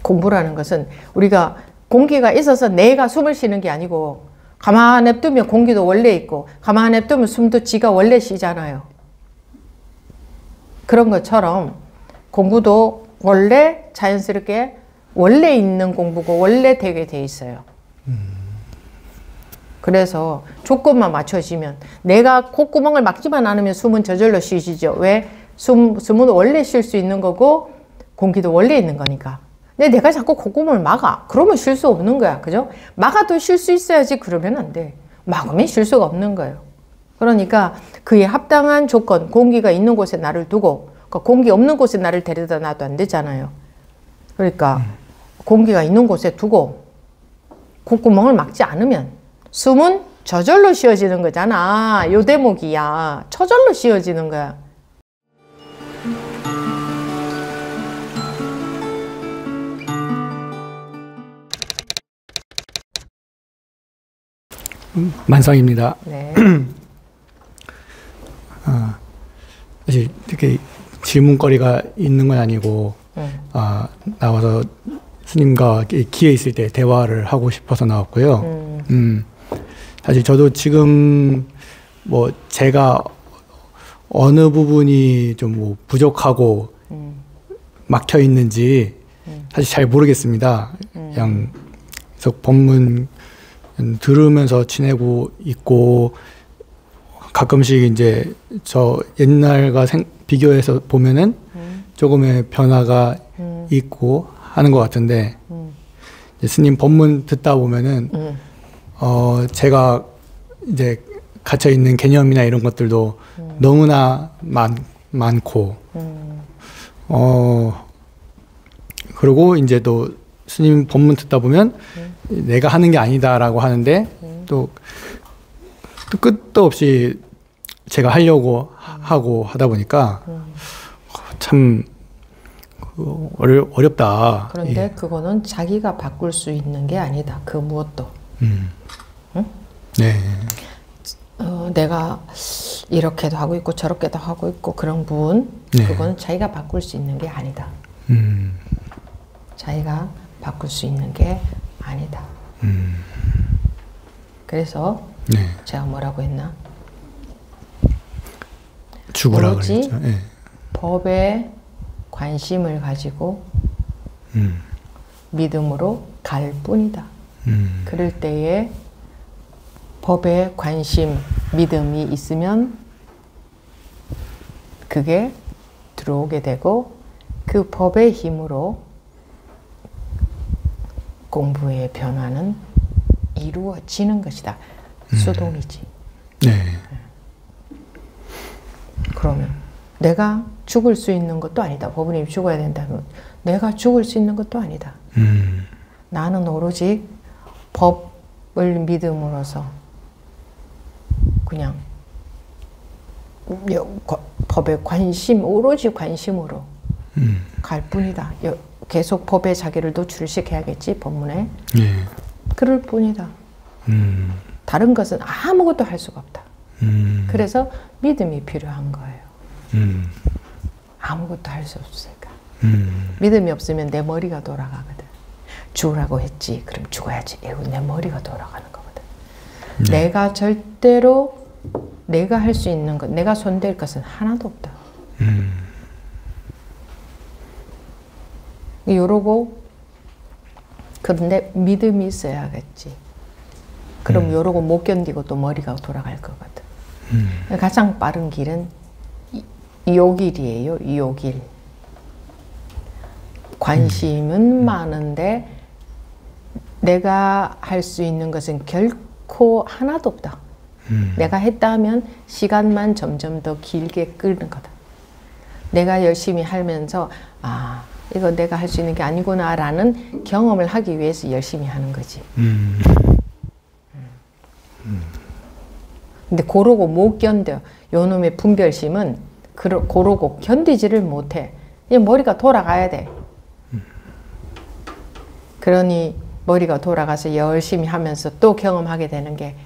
공부라는 것은 우리가 공기가 있어서 내가 숨을 쉬는 게 아니고 가만히 냅두면 공기도 원래 있고 가만히 냅두면 숨도 지가 원래 쉬잖아요. 그런 것처럼 공부도 원래 자연스럽게 원래 있는 공부고 원래 되게 돼 있어요. 그래서 조건만 맞춰지면 내가 콧구멍을 막지만 않으면 숨은 저절로 쉬시죠. 왜? 숨은 원래 쉴 수 있는 거고 공기도 원래 있는 거니까. 근데 내가 자꾸 콧구멍을 막아. 그러면 쉴 수 없는 거야. 그죠? 막아도 쉴 수 있어야지. 그러면 안 돼. 막으면 쉴 수가 없는 거예요. 그러니까 그에 합당한 조건, 공기가 있는 곳에 나를 두고 그러니까 공기 없는 곳에 나를 데려다 놔도 안 되잖아요. 그러니까 공기가 있는 곳에 두고 콧구멍을 막지 않으면 숨은 저절로 쉬어지는 거잖아. 요 대목이야. 저절로 쉬어지는 거야. 만상입니다. 네. 사실 이렇게 질문거리가 있는 건 아니고 나와서 스님과 기회 있을 때 대화를 하고 싶어서 나왔고요. 사실 저도 지금 뭐 제가 어느 부분이 좀 뭐 부족하고 막혀 있는지 사실 잘 모르겠습니다. 그냥 계속 법문 들으면서 지내고 있고 가끔씩 이제 저 옛날과 비교해서 보면은 조금의 변화가 있고 하는 것 같은데 스님 법문 듣다 보면은 제가 이제 갇혀 있는 개념이나 이런 것들도 너무나 많고 그리고 이제 또 스님 법문 듣다 보면 내가 하는 게 아니다라고 하는데 또 끝도 없이 제가 하려고 하고 하다 보니까 참 어렵다. 그런데 예. 그거는 자기가 바꿀 수 있는 게 아니다. 그 무엇도. 응? 네. 내가 이렇게도 하고 있고 저렇게도 하고 있고 그런 부분 네. 그거는 자기가 바꿀 수 있는 게 아니다. 자기가 바꿀 수 있는 게 아니다. 그래서 네. 제가 뭐라고 했나? 죽으라 오로지 그랬죠. 네. 법에 관심을 가지고 믿음으로 갈 뿐이다. 그럴 때에 법에 관심, 믿음이 있으면 그게 들어오게 되고 그 법의 힘으로 공부의 변화는 이루어지는 것이다. 수동이지. 네. 그러면 내가 죽을 수 있는 것도 아니다. 법원이 죽어야 된다면 내가 죽을 수 있는 것도 아니다. 나는 오로지 법을 믿음으로써 그냥 법에 관심, 오로지 관심으로 갈 뿐이다. 계속 법에 자기를 노출을 시켜야겠지, 법문에. 네. 그럴 뿐이다. 다른 것은 아무것도 할 수가 없다. 그래서 믿음이 필요한 거예요. 아무것도 할 수 없으니까. 믿음이 없으면 내 머리가 돌아가거든. 죽으라고 했지. 그럼 죽어야지. 이거 내 머리가 돌아가는 거거든. 내가 절대로 내가 할 수 있는 것, 내가 손댈 것은 하나도 없다. 요러고 그런데 믿음이 있어야겠지. 그럼 요러고 못 견디고 또 머리가 돌아갈 거거든. 가장 빠른 길은 요 길이에요. 요 길. 관심은 많은데 내가 할 수 있는 것은 결코 하나도 없다. 내가 했다 하면 시간만 점점 더 길게 끌는 거다. 내가 열심히 하면서 아 이거 내가 할 수 있는 게 아니구나 라는 경험을 하기 위해서 열심히 하는 거지. 근데 고르고 못 견뎌. 요놈의 분별심은 고르고 견디지를 못해. 이 머리가 돌아가야 돼. 그러니 머리가 돌아가서 열심히 하면서 또 경험하게 되는 게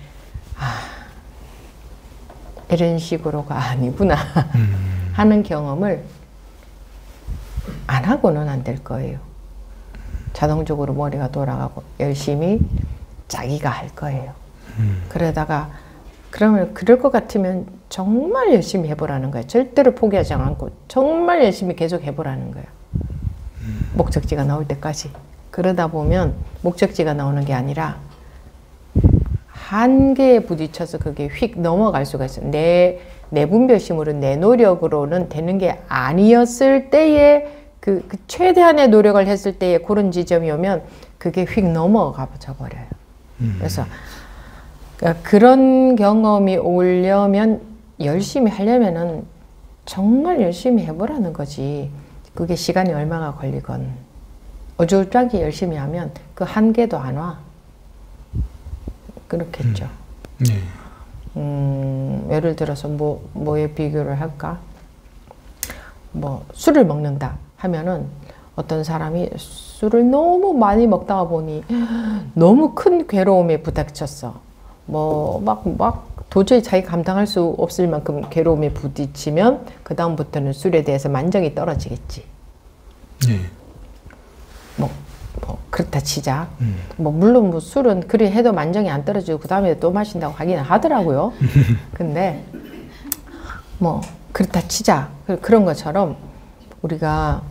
이런 식으로가 아니구나 하는 경험을 안 하고는 안 될 거예요. 자동적으로 머리가 돌아가고 열심히 자기가 할 거예요. 그러다가 그러면 그럴 것 같으면 정말 열심히 해보라는 거예요. 절대로 포기하지 않고 정말 열심히 계속 해보라는 거예요. 목적지가 나올 때까지. 그러다 보면 목적지가 나오는 게 아니라 한계에 부딪혀서 그게 휙 넘어갈 수가 있어요. 내 분별심으로 내 노력으로는 되는 게 아니었을 때에 그 최대한의 노력을 했을 때에 그런 지점이 오면 그게 휙 넘어가 버려요. 그래서 그런 경험이 오려면 열심히 하려면은 정말 열심히 해보라는 거지. 그게 시간이 얼마가 걸리건 어줄짜기 열심히 하면 그 한계도 안 와. 그렇겠죠. 예를 들어서 뭐에 비교를 할까? 뭐 술을 먹는다 하면은 어떤 사람이 술을 너무 많이 먹다가 보니 너무 큰 괴로움에 부닥쳤어. 뭐 막 도저히 자기 감당할 수 없을 만큼 괴로움에 부딪히면 그 다음부터는 술에 대해서 만족이 떨어지겠지. 뭐 그렇다 치자. 뭐 물론 뭐 술은 그리 해도 만족이 안 떨어지고 그 다음에 또 마신다고 하기는 하더라고요. 근데 뭐 그렇다 치자. 그런 것처럼 우리가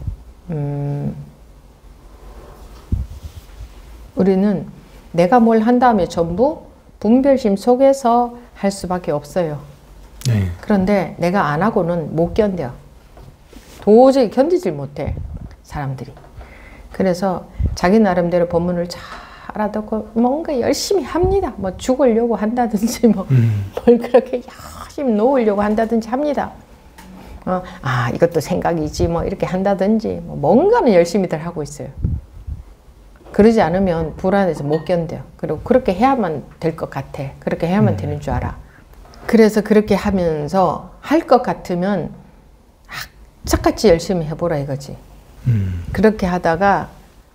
우리는 내가 뭘 한 다음에 전부 분별심 속에서 할 수밖에 없어요. 그런데 내가 안 하고는 못 견뎌. 도저히 견디질 못해, 사람들이. 그래서 자기 나름대로 법문을 잘 알아듣고 뭔가 열심히 합니다. 뭐 죽으려고 한다든지 뭘 그렇게 열심히 놓으려고 한다든지 합니다. 이것도 생각이지 뭐 이렇게 한다든지 뭐 뭔가는 열심히들 하고 있어요. 그러지 않으면 불안해서 못 견뎌요. 그리고 그렇게 해야만 될 것 같아. 그렇게 해야만 되는 줄 알아. 그래서 그렇게 하면서 할 것 같으면 악착같이 열심히 해보라 이거지. 그렇게 하다가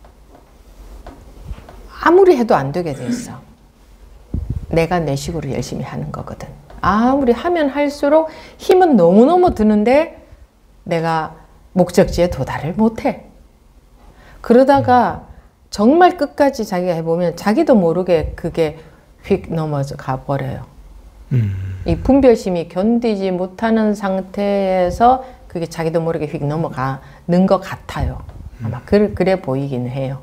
아무리 해도 안 되게 돼 있어. 내가 내 식으로 열심히 하는 거거든. 아무리 하면 할수록 힘은 너무너무 드는데 내가 목적지에 도달을 못해. 그러다가 정말 끝까지 자기가 해보면 자기도 모르게 그게 휙 넘어가 버려요. 이 분별심이 견디지 못하는 상태에서 그게 자기도 모르게 휙 넘어가는 것 같아요. 아마 그래 보이긴 해요.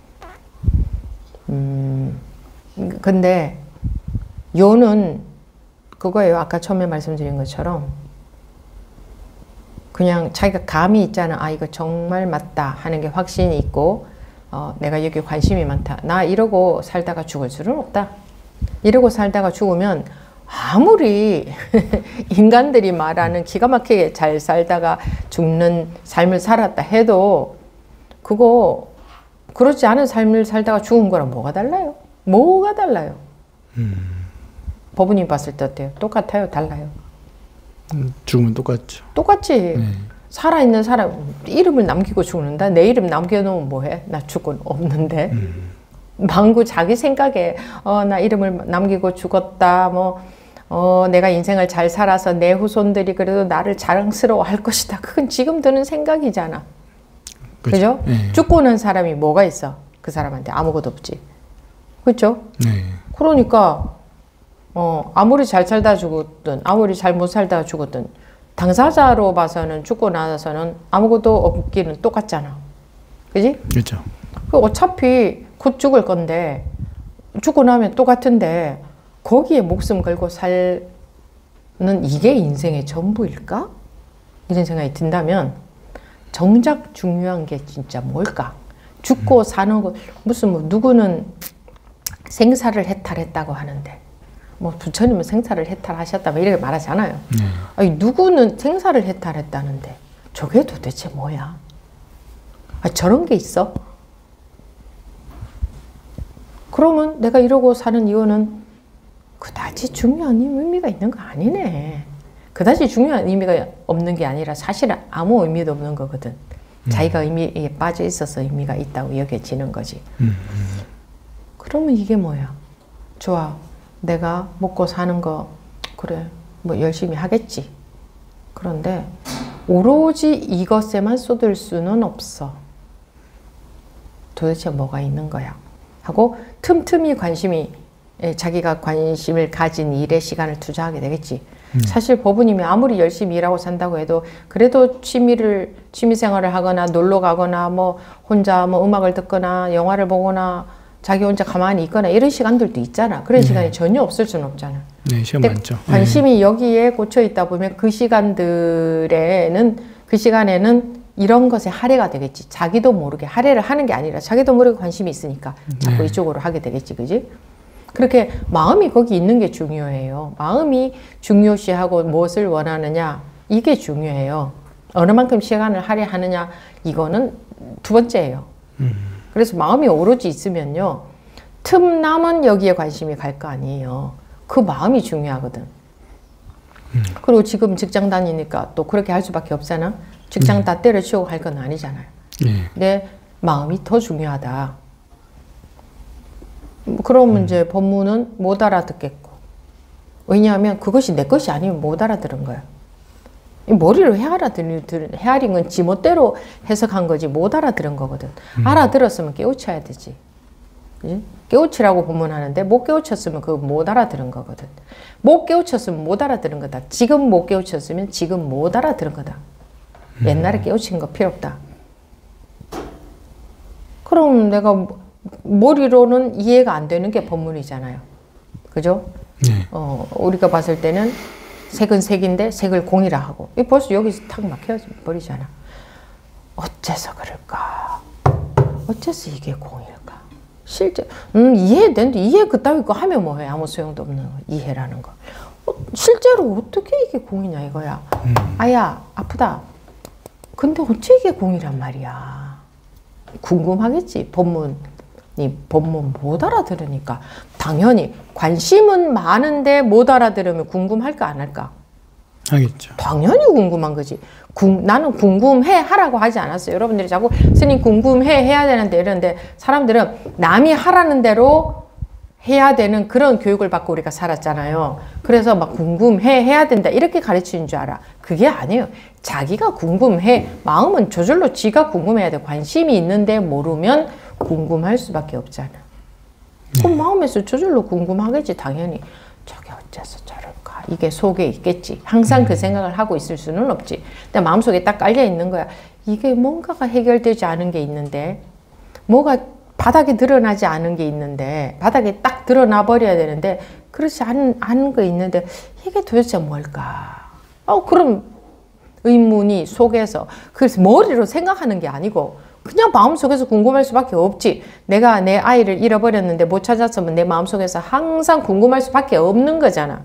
근데 요는 그거예요. 아까 처음에 말씀드린 것처럼 그냥 자기가 감이 있잖아. 이거 정말 맞다 하는 게 확신이 있고 내가 여기 관심이 많다. 나 이러고 살다가 죽을 수는 없다. 이러고 살다가 죽으면 아무리 인간들이 말하는 기가 막히게 잘 살다가 죽는 삶을 살았다 해도 그거 그렇지 않은 삶을 살다가 죽은 거랑 뭐가 달라요? 뭐가 달라요? 법은님 봤을 때 어때요? 똑같아요? 달라요? 죽으면 똑같죠. 똑같지. 살아있는 사람 이름을 남기고 죽는다? 내 이름 남겨놓으면 뭐해? 나 죽은 없는데. 망구 자기 생각에 나 이름을 남기고 죽었다. 내가 인생을 잘 살아서 내 후손들이 그래도 나를 자랑스러워 할 것이다. 그건 지금 드는 생각이잖아. 그죠? 죽고 난 사람이 뭐가 있어? 그 사람한테 아무것도 없지. 그렇죠? 그러니까 아무리 잘 살다 죽었든 아무리 잘 못 살다 죽었든 당사자로 봐서는 죽고 나서는 아무것도 없기는 똑같잖아. 그지? 그렇죠. 어차피 곧 죽을 건데 죽고 나면 똑같은데 거기에 목숨 걸고 살는 이게 인생의 전부일까? 이런 생각이 든다면 정작 중요한 게 진짜 뭘까? 죽고 사는 거 무슨 누구는 생사를 해탈했다고 하는데 부처님은 생사를 해탈하셨다 이렇게 말하잖아요. 아니, 누구는 생사를 해탈했다는데 저게 도대체 뭐야? 저런 게 있어? 그러면 내가 이러고 사는 이유는 그다지 중요한 의미가 있는 거 아니네. 그다지 중요한 의미가 없는 게 아니라 사실은 아무 의미도 없는 거거든. 자기가 의미에 빠져 있어서 의미가 있다고 여겨지는 거지. 그러면 이게 뭐야? 좋아. 내가 먹고 사는 거 그래 열심히 하겠지. 그런데 오로지 이것에만 쏟을 수는 없어. 도대체 뭐가 있는 거야 하고 틈틈이 자기가 관심을 가진 일에 시간을 투자하게 되겠지. 사실 법우님이 아무리 열심히 일하고 산다고 해도 그래도 취미생활을 하거나 놀러 가거나 뭐 혼자 뭐 음악을 듣거나 영화를 보거나 자기 혼자 가만히 있거나 이런 시간들도 있잖아. 그런 시간이 전혀 없을 수는 없잖아. 네, 시간 많죠. 관심이 여기에 꽂혀 있다 보면 그 시간에는 이런 것에 할애가 되겠지. 자기도 모르게 할애를 하는 게 아니라 자기도 모르게 관심이 있으니까 자꾸 이쪽으로 하게 되겠지. 그지? 그렇게 마음이 거기 있는 게 중요해요. 마음이 중요시하고 무엇을 원하느냐 이게 중요해요. 어느 만큼 시간을 할애하느냐 이거는 두 번째예요. 그래서 마음이 오로지 있으면요. 틈남은 여기에 관심이 갈 거 아니에요. 그 마음이 중요하거든. 그리고 지금 직장 다니니까 또 그렇게 할 수밖에 없잖아. 직장 다 때려치우고 할 건 아니잖아요. 내 마음이 더 중요하다. 그러면 이제 법문은 못 알아듣겠고. 왜냐하면 그것이 내 것이 아니면 못 알아들은 거야. 머리로 헤아린 건 지멋대로 해석한 거지 못 알아들은 거거든. 알아들었으면 깨우쳐야 되지. 그치? 깨우치라고 법문하는데 못 깨우쳤으면 그거 못 알아들은 거거든. 못 깨우쳤으면 못 알아들은 거다. 지금 못 깨우쳤으면 지금 못 알아들은 거다. 옛날에 깨우친 거 필요 없다. 그럼 내가 머리로는 이해가 안 되는 게 법문이잖아요. 그죠? 우리가 봤을 때는 색은 색인데 색을 공이라 하고 벌써 여기서 탁 막혀버리잖아. 어째서 그럴까? 어째서 이게 공일까? 실제 이해되는데 이해 그따위 거 하면 뭐해? 아무 소용도 없는 거. 이해라는 거. 실제로 어떻게 이게 공이냐 이거야. 아야 아프다. 근데 어째 이게 공이란 말이야. 궁금하겠지. 법문 못 알아들으니까. 당연히 관심은 많은데 못 알아들으면 궁금할까 안 할까? 하겠죠. 당연히 궁금한 거지. 나는 궁금해 하라고 하지 않았어요. 여러분들이 자꾸 스님 궁금해 해야 되는데 이러는데 사람들은 남이 하라는 대로 해야 되는 그런 교육을 받고 우리가 살았잖아요. 그래서 막 궁금해 해야 된다 이렇게 가르치는 줄 알아. 그게 아니에요. 자기가 궁금해. 마음은 저절로 지가 궁금해야 돼. 관심이 있는데 모르면 궁금할 수밖에 없잖아. 그럼 마음에서 저절로 궁금하겠지. 당연히 저게 어째서 저럴까. 이게 속에 있겠지. 항상 그 생각을 하고 있을 수는 없지. 근데 마음속에 딱 깔려 있는 거야. 이게 뭔가가 해결되지 않은 게 있는데 뭐가 바닥에 드러나지 않은 게 있는데 바닥에 딱 드러나 버려야 되는데 그렇지 않은 거 있는데 이게 도대체 뭘까? 그럼 의문이 속에서 그래서 머리로 생각하는 게 아니고 그냥 마음속에서 궁금할 수밖에 없지. 내가 내 아이를 잃어버렸는데 못 찾았으면 내 마음속에서 항상 궁금할 수밖에 없는 거잖아.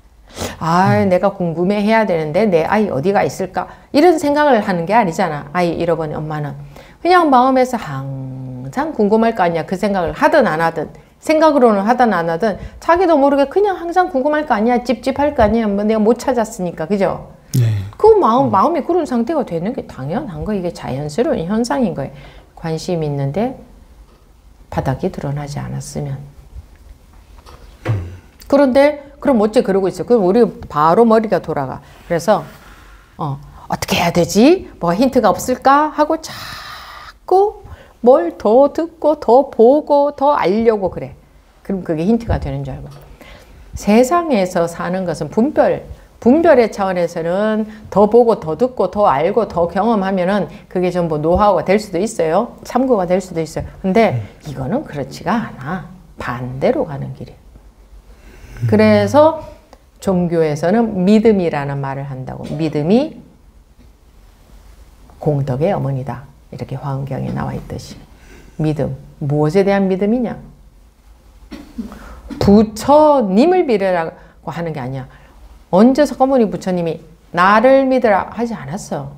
내가 궁금해 해야 되는데 내 아이 어디가 있을까? 이런 생각을 하는 게 아니잖아. 아이 잃어버린 엄마는. 그냥 마음에서 항상 궁금할 거 아니야. 그 생각을 하든 안 하든. 생각으로는 하든 안 하든 자기도 모르게 그냥 항상 궁금할 거 아니야. 찝찝할 거 아니야. 뭐 내가 못 찾았으니까. 그죠? 그 마음이 그런 상태가 되는 게 당연한 거. 이게 자연스러운 현상인 거예요. 관심이 있는데 바닥이 드러나지 않았으면. 그런데 그럼 어째 그러고 있어? 그럼 우리 바로 머리가 돌아가. 그래서 어떻게 해야 되지? 뭐가 힌트가 없을까? 하고 자꾸 뭘 더 듣고 더 보고 더 알려고 그래. 그럼 그게 힌트가 되는 줄 알고. 세상에서 사는 것은 분별의 차원에서는 더 보고 더 듣고 더 알고 더 경험하면은 그게 전부 노하우가 될 수도 있어요. 참고가 될 수도 있어요. 근데 이거는 그렇지가 않아. 반대로 가는 길이에요. 그래서 종교에서는 믿음이라는 말을 한다고. 믿음이 공덕의 어머니다. 이렇게 화엄경에 나와 있듯이. 믿음. 무엇에 대한 믿음이냐? 부처님을 믿으라고 하는 게 아니야. 언제 석가모니 부처님이 나를 믿으라 하지 않았어.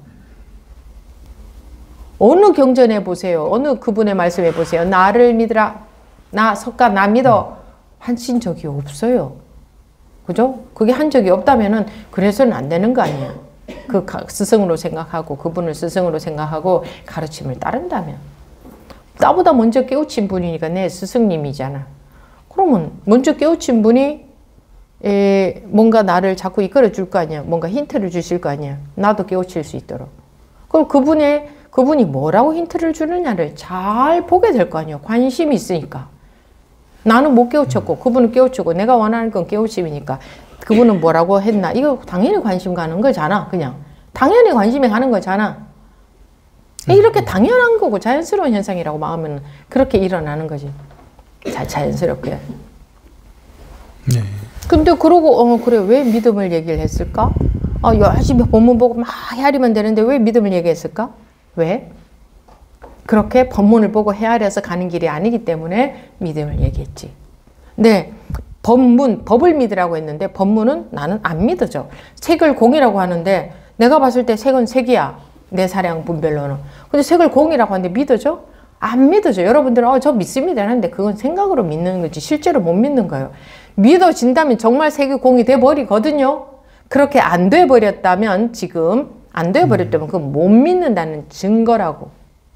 어느 경전에 보세요. 어느 그분의 말씀에 보세요. 나를 믿으라. 나 믿어. 하신 적이 없어요. 그죠? 그게 한 적이 없다면은 그래서는 안 되는 거 아니야. 그 스승으로 생각하고 그분을 스승으로 생각하고 가르침을 따른다면. 나보다 먼저 깨우친 분이니까 내 스승님이잖아. 그러면 먼저 깨우친 분이 뭔가 나를 자꾸 이끌어 줄 거 아니야. 뭔가 힌트를 주실 거 아니야. 나도 깨우칠 수 있도록. 그럼 그분이 뭐라고 힌트를 주느냐를 잘 보게 될 거 아니에요. 관심이 있으니까. 나는 못 깨우쳤고 그분은 깨우치고 내가 원하는 건 깨우침이니까 그분은 뭐라고 했나 이거 당연히 관심 가는 거잖아. 그냥 당연히 관심이 가는 거잖아. 이렇게 당연한 거고 자연스러운 현상이라고 마음은 그렇게 일어나는 거지. 자연스럽게. 네. 근데 그러고 그래 왜 믿음을 얘기를 했을까? 열심히 본문 보고 막 헤아리면 되는데 왜 믿음을 얘기했을까? 왜? 그렇게 본문을 보고 헤아려서 가는 길이 아니기 때문에 믿음을 얘기했지. 네, 법을 믿으라고 했는데 법문은 나는 안 믿어져. 색을 공이라고 하는데 내가 봤을 때 색은 색이야. 내 사량 분별로는. 근데 색을 공이라고 하는데 믿어져? 안 믿어져. 여러분들은 저 믿습니다 하는데 그건 생각으로 믿는 거지 실제로 못 믿는 거예요. 믿어진다면 정말 색이 공이 돼버리거든요. 그렇게 안 돼버렸다면 지금 안 돼버렸다면 그건 못 믿는다는 증거라고.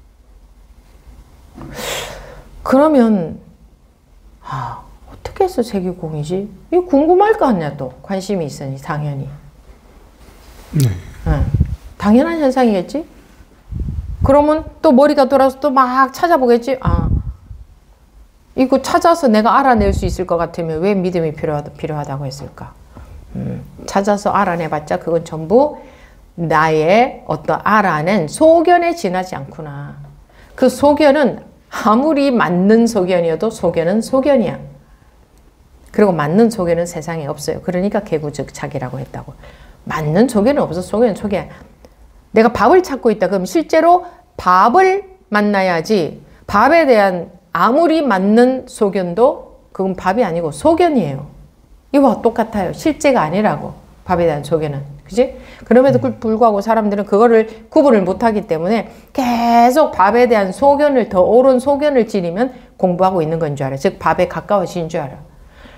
그러면 어떻게 해서 색이 공이지? 이거 궁금할 거 아니야. 또 관심이 있으니 당연히. 네. 당연한 현상이겠지? 그러면 또 머리가 돌아서 또 막 찾아보겠지? 이거 찾아서 내가 알아낼 수 있을 것 같으면 왜 믿음이 필요하다고 했을까? 찾아서 알아내봤자 그건 전부 나의 어떤 알아낸 소견에 지나지 않구나. 그 소견은 아무리 맞는 소견이어도 소견은 소견이야. 그리고 맞는 소견은 세상에 없어요. 그러니까 개구적착이라고 했다고. 맞는 소견은 없어. 소견은 소견. 내가 밥을 찾고 있다. 그럼 실제로 밥을 만나야지. 밥에 대한 아무리 맞는 소견도 그건 밥이 아니고 소견이에요. 이와 똑같아요. 실제가 아니라고. 밥에 대한 소견은. 그지? 그럼에도 불구하고 사람들은 그거를 구분을 못하기 때문에 계속 밥에 대한 소견을 더 옳은 소견을 지니면 공부하고 있는 건 줄 알아. 즉 밥에 가까워지는 줄 알아.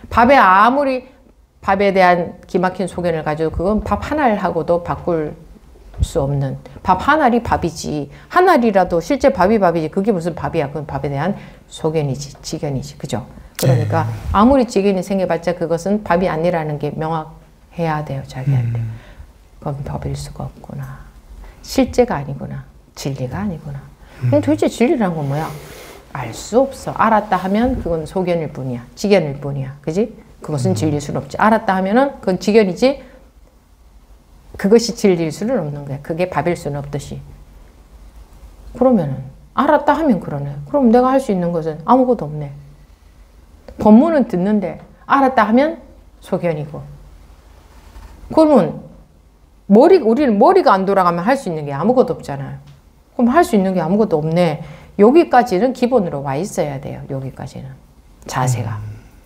밥에 대한 기막힌 소견을 가지고 그건 밥 한 알하고도 바꿀 수 없는 밥 한 알이 밥이지 한 알이라도 실제 밥이 밥이지 그게 무슨 밥이야. 그건 밥에 대한 소견이지 지견이지. 그죠? 그러니까 아무리 지견이 생겨봤자 그것은 밥이 아니라는 게 명확해야 돼요. 자기한테. 그건 법일 수가 없구나. 실제가 아니구나. 진리가 아니구나. 그럼 도대체 진리라는 건 뭐야? 알 수 없어. 알았다 하면 그건 소견일 뿐이야. 지견일 뿐이야. 그지? 그것은 진리일 수는 없지. 알았다 하면은 그건 지견이지 그것이 진리일 수는 없는 거야. 그게 밥일 수는 없듯이. 그러면은 알았다 하면 그러네. 그럼 내가 할 수 있는 것은 아무것도 없네. 법문은 듣는데 알았다 하면 소견이고. 그러면 우리는 머리가 안 돌아가면 할 수 있는 게 아무것도 없잖아요. 그럼 할 수 있는 게 아무것도 없네. 여기까지는 기본으로 와 있어야 돼요. 여기까지는. 자세가.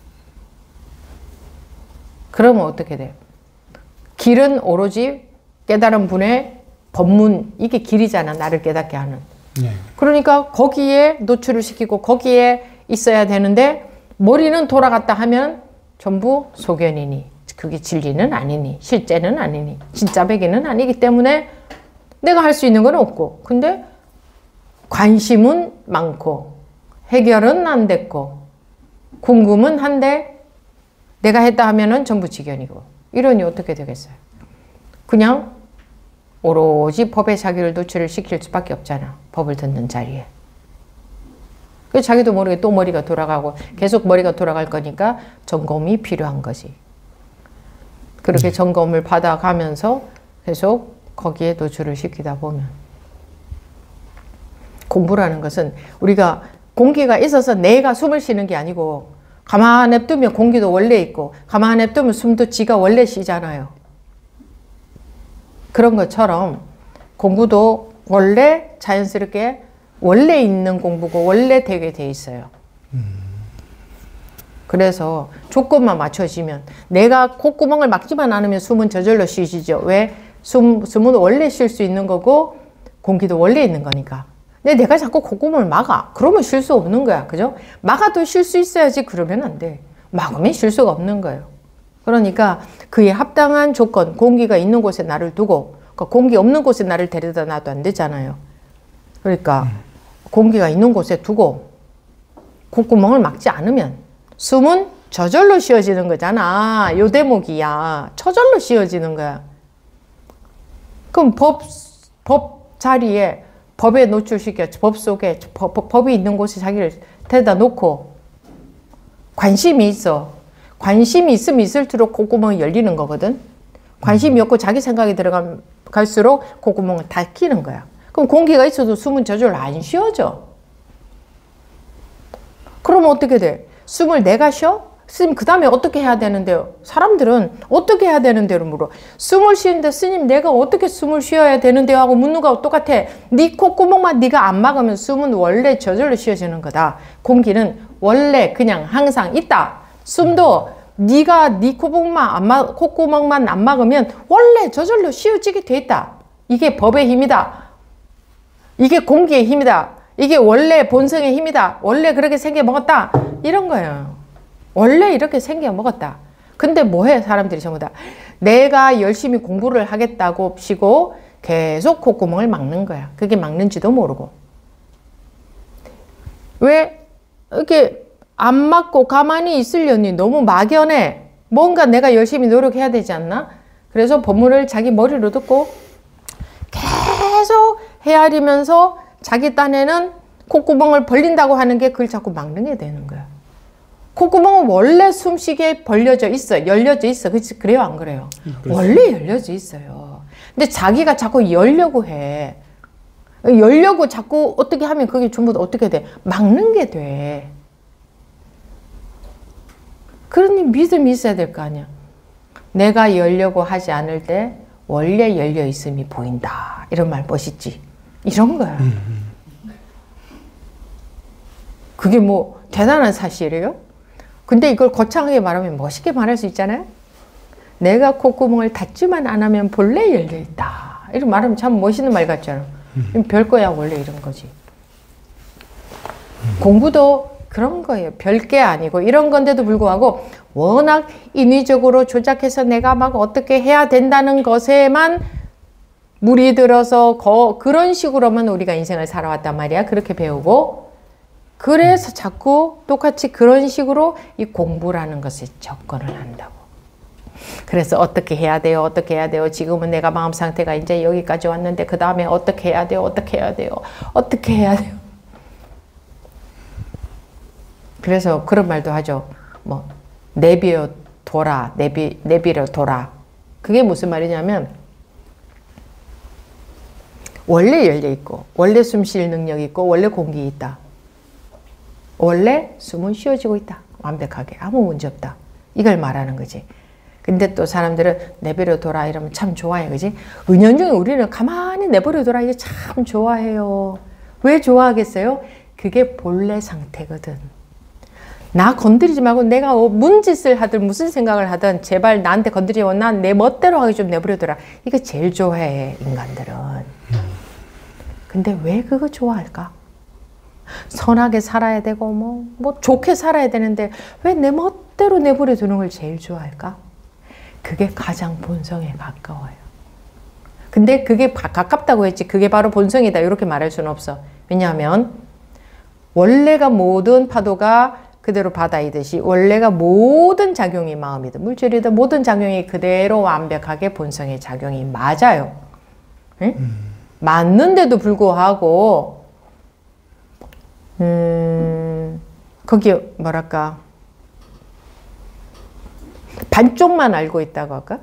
그러면 어떻게 돼요? 길은 오로지 깨달은 분의 법문, 이게 길이잖아. 나를 깨닫게 하는. 네. 그러니까 거기에 노출을 시키고 거기에 있어야 되는데 머리는 돌아갔다 하면 전부 소견이니 그게 진리는 아니니 실제는 아니니 진짜 배기는 아니기 때문에 내가 할 수 있는 건 없고 근데 관심은 많고 해결은 안 됐고 궁금은 한데 내가 했다 하면은 전부 지견이고 이러니 어떻게 되겠어요? 그냥 오로지 법의 자기를 노출을 시킬 수밖에 없잖아. 법을 듣는 자리에. 그래서 자기도 모르게 또 머리가 돌아가고 계속 머리가 돌아갈 거니까 점검이 필요한 거지. 그렇게 점검을 받아가면서 계속 거기에 노출을 시키다 보면 공부라는 것은 우리가 공기가 있어서 내가 숨을 쉬는 게 아니고 가만히 냅두면 공기도 원래 있고 가만히 냅두면 숨도 지가 원래 쉬잖아요. 그런 것처럼 공부도 원래 자연스럽게 원래 있는 공부고 원래 되게 돼 있어요. 그래서 조건만 맞춰지면 내가 콧구멍을 막지만 않으면 숨은 저절로 쉬시죠. 왜? 숨은 원래 쉴 수 있는 거고 공기도 원래 있는 거니까. 근데 내가 자꾸 콧구멍을 막아. 그러면 쉴 수 없는 거야. 그죠? 막아도 쉴 수 있어야지. 그러면 안 돼. 막으면 쉴 수가 없는 거예요. 그러니까 그에 합당한 조건, 공기가 있는 곳에 나를 두고 그러니까 공기 없는 곳에 나를 데려다 놔도 안 되잖아요. 그러니까 공기가 있는 곳에 두고 콧구멍을 막지 않으면 숨은 저절로 쉬어지는 거잖아. 요 대목이야. 저절로 쉬어지는 거야. 그럼 법 자리에 법에 노출시켜 법 속에 법이 있는 곳에 자기를 데려다 놓고 관심이 있어. 관심이 있으면 있을수록 콧구멍이 열리는 거거든. 관심이 없고 자기 생각이 들어갈수록 콧구멍을 닫히는 거야. 그럼 공기가 있어도 숨은 저절로 안 쉬어져. 그러면 어떻게 돼? 숨을 내가 쉬어? 스님 그 다음에 어떻게 해야 되는데요? 사람들은 어떻게 해야 되는데로 물어. 숨을 쉬는데 스님 내가 어떻게 숨을 쉬어야 되는데요? 하고 묻는 거하고 똑같아. 네 콧구멍만 네가 안 막으면 숨은 원래 저절로 쉬어지는 거다. 공기는 원래 그냥 항상 있다. 숨도 네가 네 콧구멍만 안 막으면 원래 저절로 쉬어지게 돼 있다. 이게 법의 힘이다. 이게 공기의 힘이다. 이게 원래 본성의 힘이다. 원래 그렇게 생겨 먹었다. 이런 거예요. 원래 이렇게 생겨 먹었다. 근데 뭐해 사람들이 전부 다. 내가 열심히 공부를 하겠다고 치고 계속 콧구멍을 막는 거야. 그게 막는지도 모르고. 왜 이렇게 안 막고 가만히 있으려니 너무 막연해. 뭔가 내가 열심히 노력해야 되지 않나? 그래서 법문을 자기 머리로 듣고 계속 헤아리면서 자기 딴에는 콧구멍을 벌린다고 하는 게 그걸 자꾸 막는 게 되는 거야. 콧구멍은 원래 숨쉬게 벌려져 있어. 열려져 있어. 그래요? 안 그래요? 원래 열려져 있어요. 근데 자기가 자꾸 열려고 해. 열려고 자꾸 어떻게 하면 그게 전부 다 어떻게 돼? 막는 게 돼. 그러니 믿음이 있어야 될 거 아니야. 내가 열려고 하지 않을 때 원래 열려 있음이 보인다. 이런 말 멋있지? 이런 거야. 그게 뭐 대단한 사실이에요? 근데 이걸 거창하게 말하면 멋있게 말할 수 있잖아요? 내가 콧구멍을 닫지만 안 하면 본래 열려있다. 이렇게 말하면 참 멋있는 말 같잖아. 별거야 원래 이런 거지. 공부도 그런 거예요. 별게 아니고 이런 건데도 불구하고 워낙 인위적으로 조작해서 내가 막 어떻게 해야 된다는 것에만 물이 들어서 그런 식으로만 우리가 인생을 살아왔단 말이야. 그렇게 배우고 그래서 자꾸 똑같이 그런 식으로 이 공부라는 것에 접근을 한다고. 그래서 어떻게 해야 돼요? 어떻게 해야 돼요? 지금은 내가 마음 상태가 이제 여기까지 왔는데 그 다음에 어떻게 해야 돼요? 어떻게 해야 돼요? 어떻게 해야 돼요? 그래서 그런 말도 하죠. 뭐 내비어 둬라. 내비려 둬라. 그게 무슨 말이냐면 원래 열려있고 원래 숨 쉴 능력이 있고 원래 공기 있다. 원래 숨은 쉬어지고 있다. 완벽하게. 아무 문제 없다. 이걸 말하는 거지. 근데 또 사람들은 내버려 둬라 이러면 참 좋아해. 그지? 은연중에 우리는 가만히 내버려 둬라 이게 참 좋아해요. 왜 좋아하겠어요? 그게 본래 상태거든. 나 건드리지 말고 내가 문짓을 하든 무슨 생각을 하든 제발 나한테 건드리지 말고 난 내 멋대로 하게 좀 내버려 둬라. 이거 제일 좋아해 인간들은. 근데 왜 그거 좋아할까? 선하게 살아야 되고 뭐 좋게 살아야 되는데 왜 내 멋대로 내버려 두는 걸 제일 좋아할까? 그게 가장 본성에 가까워요. 근데 그게 가깝다고 했지 그게 바로 본성이다 이렇게 말할 수는 없어. 왜냐하면 원래가 모든 파도가 그대로 바다이듯이 원래가 모든 작용이 마음이든 물질이든 모든 작용이 그대로 완벽하게 본성의 작용이 맞아요. 응? 맞는데도 불구하고 거기 뭐랄까 반쪽만 알고 있다고 할까?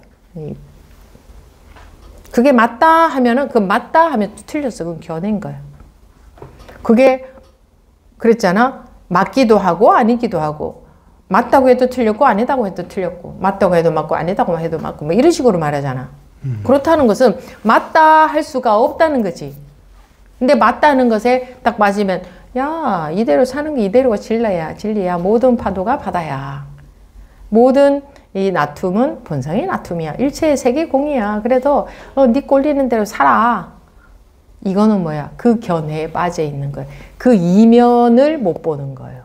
그게 맞다 하면은 그 맞다 하면 또 틀렸어. 그건 겨낸 거야. 그게 그랬잖아. 맞기도 하고 아니기도 하고 맞다고 해도 틀렸고 아니다고 해도 틀렸고 맞다고 해도 맞고 아니다고 해도 맞고 뭐 이런 식으로 말하잖아. 그렇다는 것은 맞다 할 수가 없다는 거지. 근데 맞다는 것에 딱 맞으면 야 이대로 사는 게 이대로가 진리야. 모든 파도가 바다야. 모든 이 나툼은 본성의 나툼이야. 일체의 세계 공이야. 그래도 네 꼴리는 대로 살아. 이거는 뭐야? 그 견해에 빠져 있는 거예요. 그 이면을 못 보는 거예요.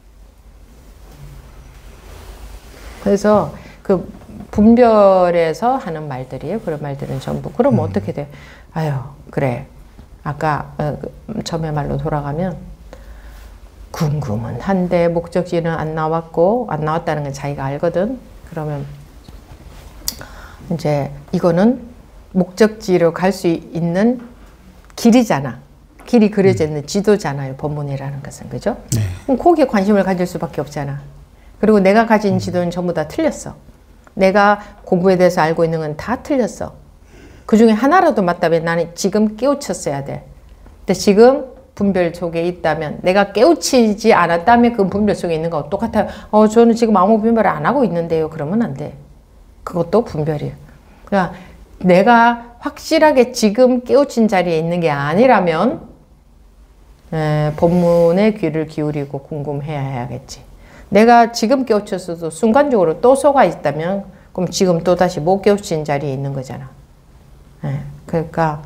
그래서 그 분별에서 하는 말들이에요. 그런 말들은 전부. 그럼 어떻게 돼? 아유 그래. 아까 처음에 말로 돌아가면 궁금은 한데 목적지는 안 나왔고 안 나왔다는 건 자기가 알거든. 그러면 이제 이거는 목적지로 갈 수 있는 길이잖아. 길이 그려져 있는 지도잖아요. 법문이라는 것은. 그죠? 네. 그럼 거기에 관심을 가질 수밖에 없잖아. 그리고 내가 가진 지도는 전부 다 틀렸어. 내가 공부에 대해서 알고 있는 건 다 틀렸어. 그 중에 하나라도 맞다면 나는 지금 깨우쳤어야 돼. 근데 지금 분별 속에 있다면, 내가 깨우치지 않았다면 그 분별 속에 있는 거하고 똑같아요. 저는 지금 아무 분별을 안 하고 있는데요. 그러면 안 돼. 그것도 분별이에요. 그러니까 내가 확실하게 지금 깨우친 자리에 있는 게 아니라면 법문에 귀를 기울이고 궁금해야 해야겠지. 내가 지금 깨우쳤어도 순간적으로 또 속아 있다면 그럼 지금 또 다시 못 깨우친 자리에 있는 거잖아. 그러니까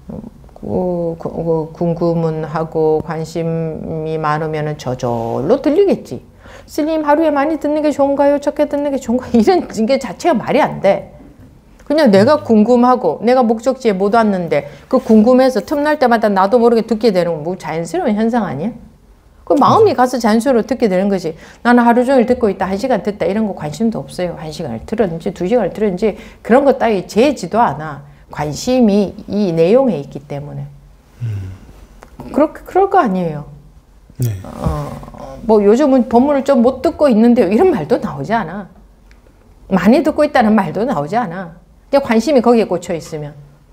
궁금은 하고 관심이 많으면 저절로 들리겠지. 스님 하루에 많이 듣는 게 좋은가요? 적게 듣는 게 좋은가요? 이런 게 자체가 말이 안 돼. 그냥 내가 궁금하고 내가 목적지에 못 왔는데 그 궁금해서 틈날 때마다 나도 모르게 듣게 되는 건 뭐 자연스러운 현상 아니야? 그 마음이 가서 자연스러워 듣게 되는 거지. 나는 하루 종일 듣고 있다, 1시간 듣다 이런 거 관심도 없어요. 1시간을 들었는지 2시간을 들었는지 그런 것 따위 재지도 않아. 관심이 이 내용에 있기 때문에. 그럴 거 아니에요. 네. 뭐 요즘은 법문을 좀 못 듣고 있는데요. 이런 말도 나오지 않아. 많이 듣고 있다는 말도 나오지 않아. 그냥 관심이 거기에 꽂혀 있으면.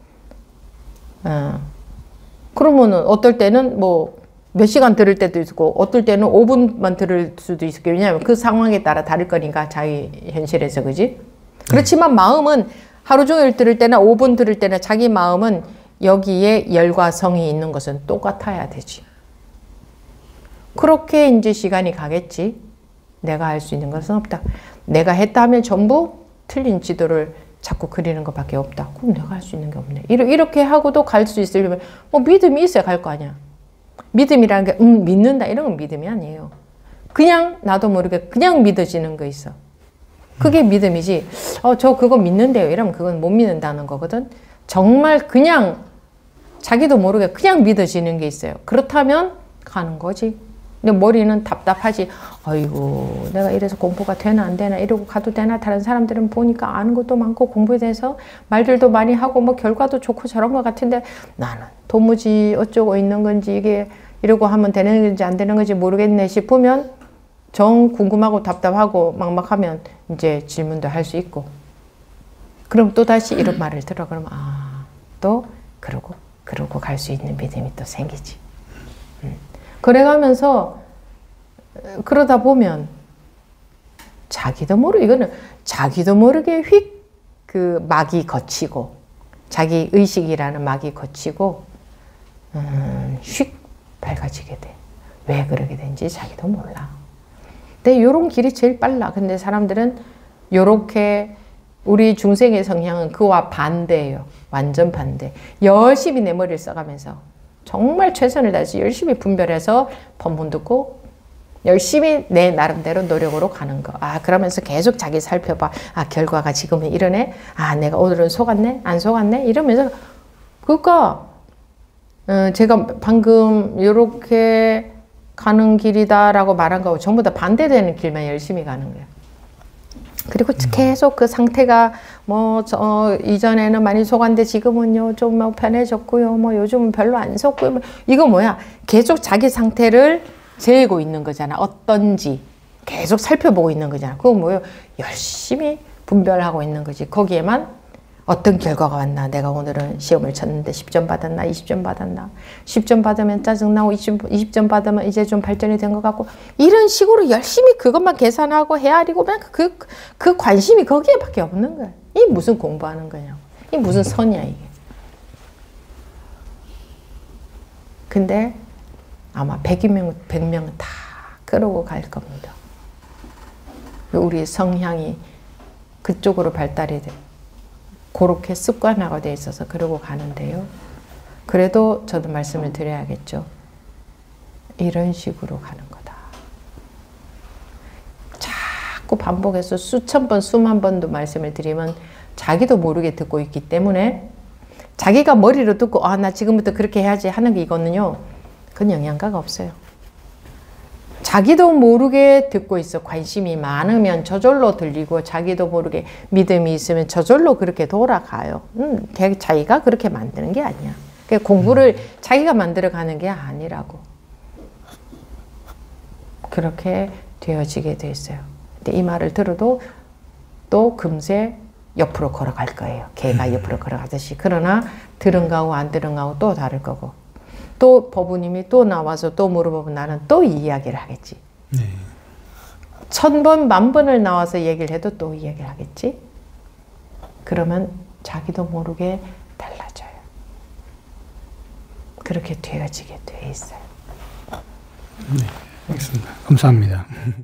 그러면은 어떨 때는 뭐 몇 시간 들을 때도 있고 어떨 때는 5분만 들을 수도 있고 왜냐하면 그 상황에 따라 다를 거니까 자기 현실에서 그지? 그렇지만 마음은 하루 종일 들을 때나 5분 들을 때나 자기 마음은 여기에 열과 성이 있는 것은 똑같아야 되지. 그렇게 이제 시간이 가겠지. 내가 할 수 있는 것은 없다. 내가 했다 하면 전부 틀린 지도를 자꾸 그리는 것밖에 없다. 그럼 내가 할 수 있는 게 없네. 이렇게 하고도 갈 수 있으려면 뭐 믿음이 있어야 갈 거 아니야. 믿음이라는 게 믿는다 이런 건 믿음이 아니에요. 그냥 나도 모르게 그냥 믿어지는 거 있어. 그게 믿음이지. 저 그거 믿는데요. 이러면 그건 못 믿는다는 거거든. 정말 그냥 자기도 모르게 그냥 믿어지는 게 있어요. 그렇다면 가는 거지. 근데 머리는 답답하지. 아이고 내가 이래서 공부가 되나 안 되나 이러고 가도 되나. 다른 사람들은 보니까 아는 것도 많고 공부에 대해서 말들도 많이 하고 뭐 결과도 좋고 저런 것 같은데 나는 도무지 어쩌고 있는 건지 이게 이러고 하면 되는 건지 안 되는 건지 모르겠네 싶으면 정 궁금하고 답답하고 막막하면 이제 질문도 할 수 있고 그럼 또 다시 이런 말을 들어. 그러면 또 그러고 갈 수 있는 믿음이 또 생기지. 그래가면서 그러다 보면 자기도 모르게 휙 그 막이 거치고 자기 의식이라는 막이 거치고 휙 밝아지게 돼. 왜 그러게 된지 자기도 몰라. 근데 요런 길이 제일 빨라. 근데 사람들은 요렇게 우리 중생의 성향은 그와 반대예요. 완전 반대. 열심히 내 머리를 써가면서 정말 최선을 다해서 열심히 분별해서 법문 듣고 열심히 내 나름대로 노력으로 가는 거. 그러면서 계속 자기 살펴봐. 결과가 지금은 이러네. 내가 오늘은 속았네? 안 속았네? 이러면서 그러니까 제가 방금 이렇게 가는 길이다라고 말한 거하고 전부 다 반대되는 길만 열심히 가는 거예요. 그리고 계속 그 상태가 이전에는 많이 속았는데 지금은요 좀 편해졌고요. 요즘은 별로 안 속고요. 이거 뭐야? 계속 자기 상태를 재고 있는 거잖아. 어떤지 계속 살펴보고 있는 거잖아. 그거 뭐예요? 열심히 분별하고 있는 거지. 거기에만 어떤 결과가 왔나? 내가 오늘은 시험을 쳤는데 10점 받았나? 20점 받았나? 10점 받으면 짜증나고 20점 받으면 이제 좀 발전이 된 것 같고 이런 식으로 열심히 그것만 계산하고 헤아리고 그 관심이 거기에 밖에 없는 거야. 이 무슨 공부하는 거냐고. 이 무슨 선이야 이게. 근데 아마 100명은 다 그러고 갈 겁니다. 우리 성향이 그쪽으로 발달이 돼. 그렇게 습관화가 돼 있어서 그러고 가는데요. 그래도 저도 말씀을 드려야겠죠. 이런 식으로 가는 거다. 자꾸 반복해서 수천 번, 수만 번도 말씀을 드리면 자기도 모르게 듣고 있기 때문에 자기가 머리로 듣고 나 지금부터 그렇게 해야지 하는 게 이거는요. 그건 영양가가 없어요. 자기도 모르게 듣고 있어. 관심이 많으면 저절로 들리고 자기도 모르게 믿음이 있으면 저절로 그렇게 돌아가요. 자기가 그렇게 만드는 게 아니야. 그러니까 공부를 자기가 만들어가는 게 아니라고. 그렇게 되어지게 돼 있어요. 근데 이 말을 들어도 또 금세 옆으로 걸어갈 거예요. 개가 옆으로 걸어가듯이. 그러나 들은 거하고 안 들은 거하고 또 다를 거고. 또 법우님이 또 나와서 또 물어보면 나는 또 이 이야기를 하겠지. 네. 1000번, 10,000번을 나와서 얘기를 해도 또 이야기를 하겠지. 그러면 자기도 모르게 달라져요. 그렇게 되어지게 돼 있어요. 네. 알겠습니다. 감사합니다.